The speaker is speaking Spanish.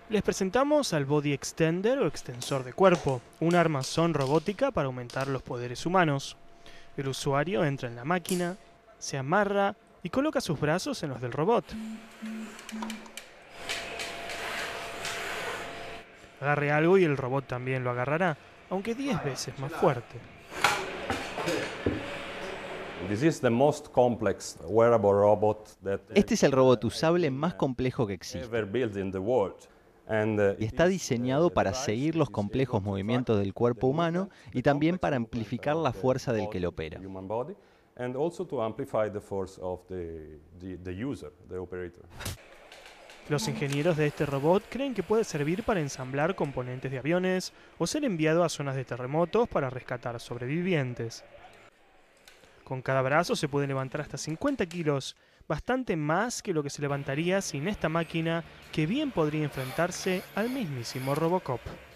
Les presentamos al Body Extender o extensor de cuerpo, un armazón robótica para aumentar los poderes humanos. El usuario entra en la máquina, se amarra y coloca sus brazos en los del robot. Agarre algo y el robot también lo agarrará, aunque 10 veces más fuerte. Este es el robot usable más complejo que existe y está diseñado para seguir los complejos movimientos del cuerpo humano y también para amplificar la fuerza del que lo opera. Los ingenieros de este robot creen que puede servir para ensamblar componentes de aviones o ser enviado a zonas de terremotos para rescatar sobrevivientes. Con cada brazo se puede levantar hasta 50 kilos, bastante más que lo que se levantaría sin esta máquina, que bien podría enfrentarse al mismísimo Robocop.